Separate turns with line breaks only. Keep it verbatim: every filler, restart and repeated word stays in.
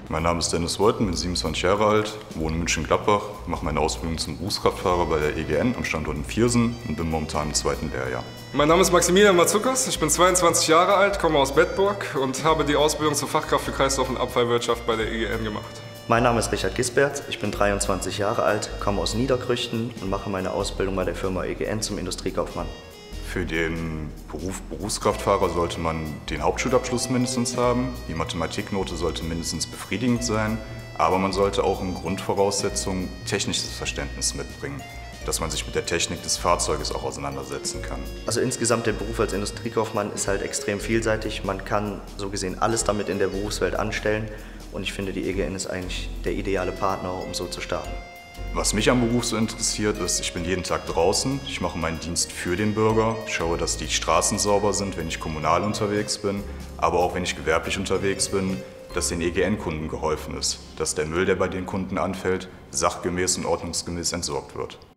Mein Name ist Dennis Wolten, bin siebenundzwanzig Jahre alt, wohne in München-Gladbach, mache meine Ausbildung zum Berufskraftfahrer bei der E G N am Standort in Viersen und bin momentan im zweiten Lehrjahr.
Mein Name ist Maximilian Mazukas, ich bin zweiundzwanzig Jahre alt, komme aus Bedburg und habe die Ausbildung zur Fachkraft für Kreislauf- und Abfallwirtschaft bei der E G N gemacht.
Mein Name ist Richard Gisbert, ich bin dreiundzwanzig Jahre alt, komme aus Niederkrüchten und mache meine Ausbildung bei der Firma E G N zum Industriekaufmann.
Für den Beruf Berufskraftfahrer sollte man den Hauptschulabschluss mindestens haben, die Mathematiknote sollte mindestens befriedigend sein, aber man sollte auch in Grundvoraussetzungen technisches Verständnis mitbringen, dass man sich mit der Technik des Fahrzeuges auch auseinandersetzen kann.
Also insgesamt der Beruf als Industriekaufmann ist halt extrem vielseitig. Man kann so gesehen alles damit in der Berufswelt anstellen und ich finde, die E G N ist eigentlich der ideale Partner, um so zu starten.
Was mich am Beruf so interessiert ist, ich bin jeden Tag draußen, ich mache meinen Dienst für den Bürger, schaue, dass die Straßen sauber sind, wenn ich kommunal unterwegs bin, aber auch wenn ich gewerblich unterwegs bin, dass den E G N-Kunden geholfen ist, dass der Müll, der bei den Kunden anfällt, sachgemäß und ordnungsgemäß entsorgt wird.